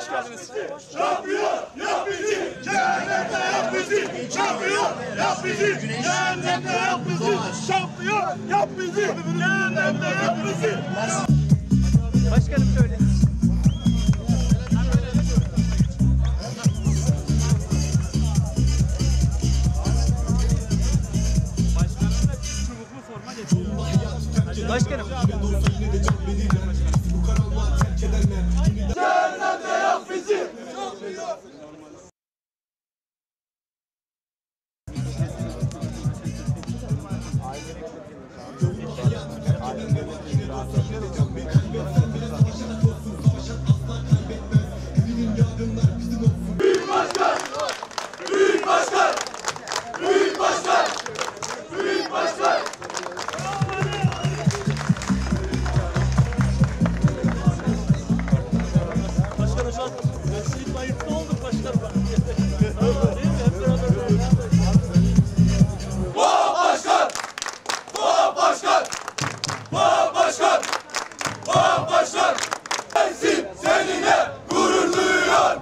hoş geldiniz. Şampiyon yap bizi, cehenneme yap bizi. Şampiyon yap bizi, cehenneme yap bizi. Şampiyon yap bizi, cehenneme yap bizi. Başkanım söyleyin. Başkanım. Cehenneme yap bizi. Büyük başkan! Büyük başkan! Büyük başkan! Büyük başkan! Başkanım şu an Mesleğin ayıpta olduk başkanım. Değil mi? Hep beraber. Vah başkan! Vah başkan! Vah başkan! Vah başkan! Mersin seninle gurur duyuyor!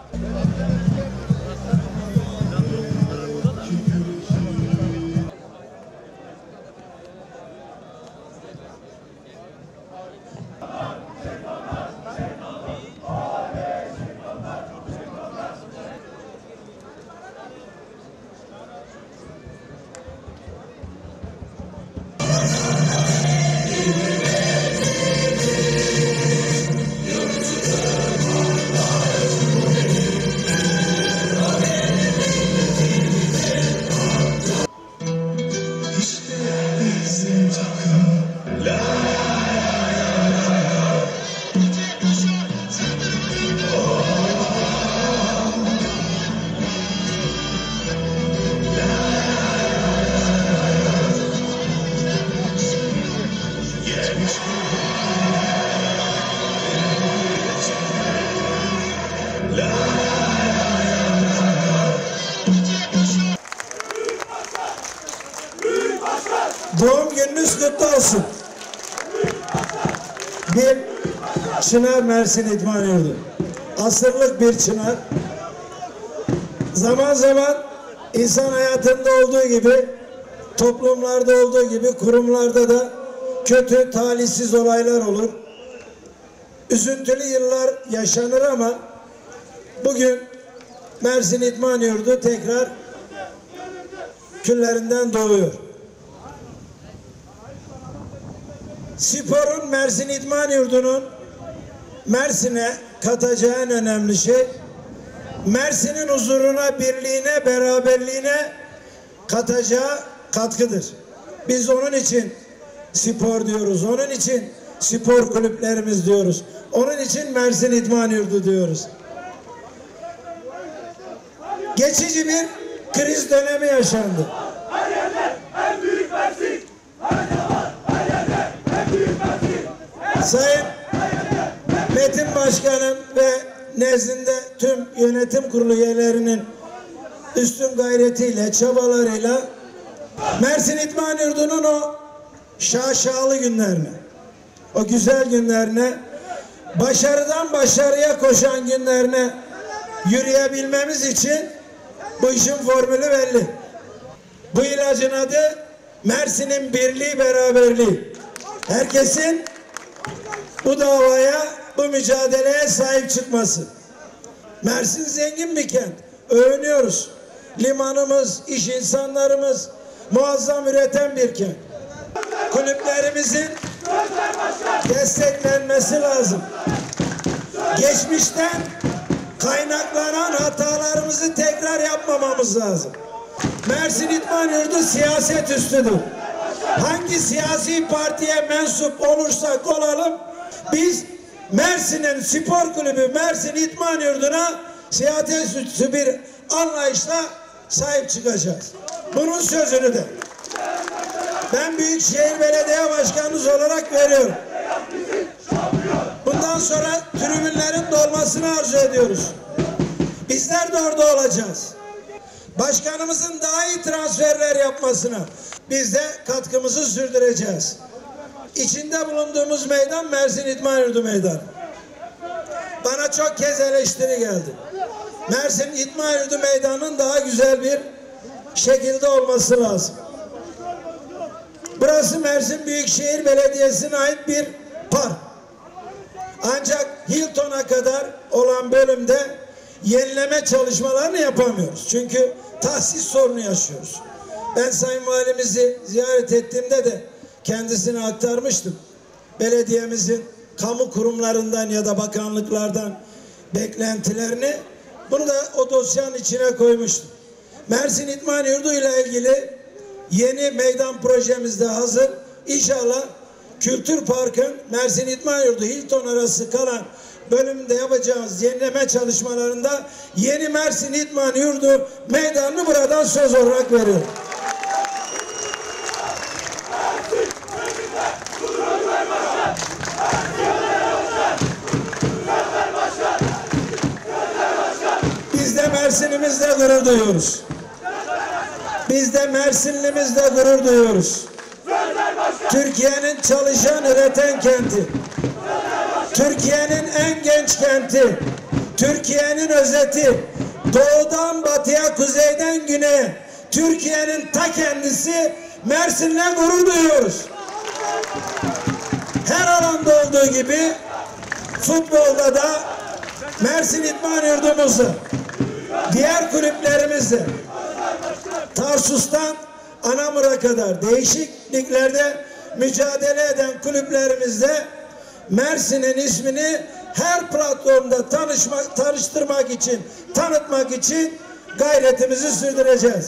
Doğum gününüz kutlu olsun. Bir çınar Mersin İdman Yurdu. Asırlık bir çınar. Zaman zaman insan hayatında olduğu gibi, toplumlarda olduğu gibi kurumlarda da kötü, talihsiz olaylar olur. Üzüntülü yıllar yaşanır ama bugün Mersin İdman Yurdu tekrar küllerinden doğuyor. Sporun, Mersin İdman Yurdu'nun Mersin'e katacağı en önemli şey, Mersin'in huzuruna, birliğine, beraberliğine katacağı katkıdır. Biz onun için spor diyoruz, onun için spor kulüplerimiz diyoruz, onun için Mersin İdman Yurdu diyoruz. Geçici bir kriz dönemi yaşandı. Her yerde en büyük Mersin! Her yerde en büyük Mersin! Sayın Metin Başkan'ın ve nezdinde tüm yönetim kurulu üyelerinin üstün gayretiyle, çabalarıyla Mersin İdman Yurdu'nun o şaşalı günlerine, o güzel günlerine, başarıdan başarıya koşan günlerine yürüyebilmemiz için bu işin formülü belli. Bu ilacın adı Mersin'in birliği, beraberliği. Herkesin bu davaya, bu mücadeleye sahip çıkması. Mersin zengin bir kent. Övünüyoruz. Limanımız, iş insanlarımız muazzam üreten bir kent. Kulüplerimizin desteklenmesi lazım. Geçmişten kaynaklanan hatalarımızı tekrar yapmamamız lazım. Mersin İdman Yurdu siyaset üstüdür. Hangi siyasi partiye mensup olursak olalım, biz Mersin'in spor kulübü Mersin İdman Yurdu'na siyaset üstü bir anlayışla sahip çıkacağız. Bunun sözünü de ben Büyükşehir Belediye Başkanımız olarak veriyorum. Bundan sonra tribünlerin dolmasını arzu ediyoruz. Bizler de orada olacağız. Başkanımızın daha iyi transferler yapmasına biz de katkımızı sürdüreceğiz. İçinde bulunduğumuz meydan Mersin İdman Yurdu Meydanı. bana çok kez eleştiri geldi. Mersin İdman Yurdu Meydanı'nın daha güzel bir şekilde olması lazım. Burası Mersin Büyükşehir Belediyesi'ne ait bir park. Ancak Hilton'a kadar olan bölümde yenileme çalışmalarını yapamıyoruz. Çünkü tahsis sorunu yaşıyoruz. Ben Sayın Valimizi ziyaret ettiğimde de kendisine aktarmıştım. Belediyemizin kamu kurumlarından ya da bakanlıklardan beklentilerini, bunu da o dosyanın içine koymuştum. Mersin İdman Yurdu ile ilgili yeni meydan projemiz de hazır. İnşallah Kültür Park'ın Mersin İdman Yurdu Hilton arası kalan bölümünde yapacağımız yenileme çalışmalarında yeni Mersin İdman Yurdu meydanını buradan söz olarak veriyorum. Biz de Mersin'imizle gurur duyuyoruz. Biz de Mersinlimizle gurur duyuyoruz. Türkiye'nin çalışan, üreten kenti. Türkiye'nin en genç kenti. Türkiye'nin özeti. Doğudan batıya, kuzeyden güneye. Türkiye'nin ta kendisi Mersin'le gurur duyuyoruz. Her alanda olduğu gibi futbolda da Mersin İdman Yurdumuzda, diğer kulüplerimizde, Tarsus'tan Anamur'a kadar değişik liglerde mücadele eden kulüplerimizde Mersin'in ismini her platformda tanıştırmak için, tanıtmak için gayretimizi sürdüreceğiz.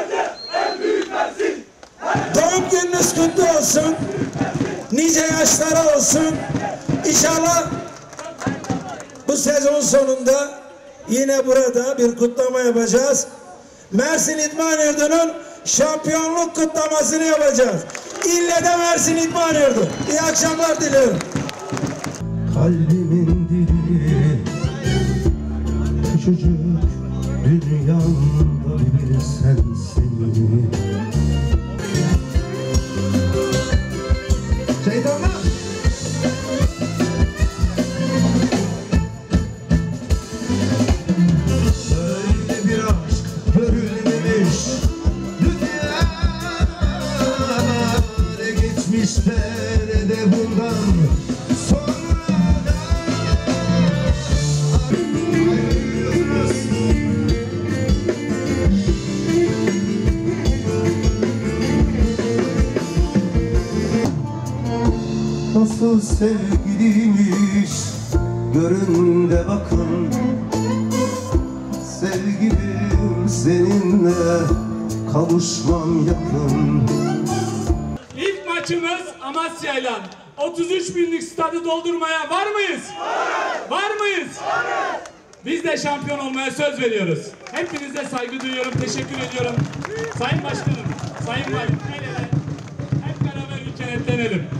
Doğum gününüz kutlu olsun. Nice yaşlara olsun. İnşallah bu sezon sonunda yine burada bir kutlama yapacağız. Mersin İdman Yurdu'nun şampiyonluk kutlamasını yapacağız. İlle de Mersin İdman Yurdu. İyi akşamlar diliyorum. Kalbimin dili küçücük dünyamda bir sensin. Şeytanlar! Böyle bir aşk görülmemiş dünyada, geçmişte de bundan sonra da nasıl sevgiliymiş görün de bakın. Sevgilim seninle kavuşmam yakın. İlk maçımız Amasya'yla. 33 binlik stadı doldurmaya var mıyız? Var mıyız? Biz de şampiyon olmaya söz veriyoruz. Hepinize saygı duyuyorum, teşekkür ediyorum. Sayın Başkanım, Sayın Valim, hep beraber bir kenetlenelim.